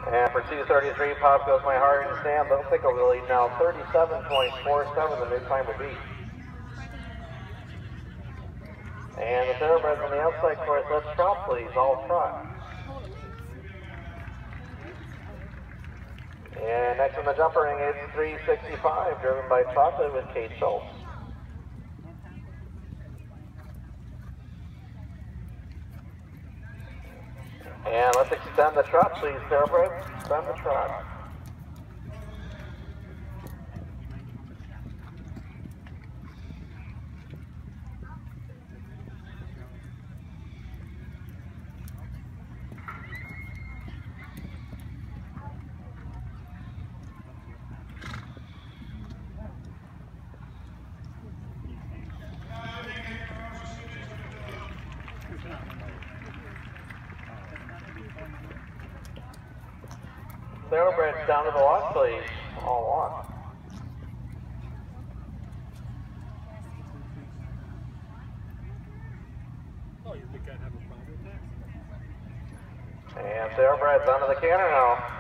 And for 2:33, Pop Goes My Heart and Sam, they'll take over the lead now, 37.47, the new time to beat. And the thoroughbreds on the outside course, let's trot please, all trot. And next in the jumper ring, it's 365, driven by Chocolate with Kate Schultz. And let's extend the trot, please, thoroughbreds. Extend the trot. Thoroughbreds down to the walk, please. All walk. Oh, you think I'd have a problem with that? And thoroughbreds onto the canter now.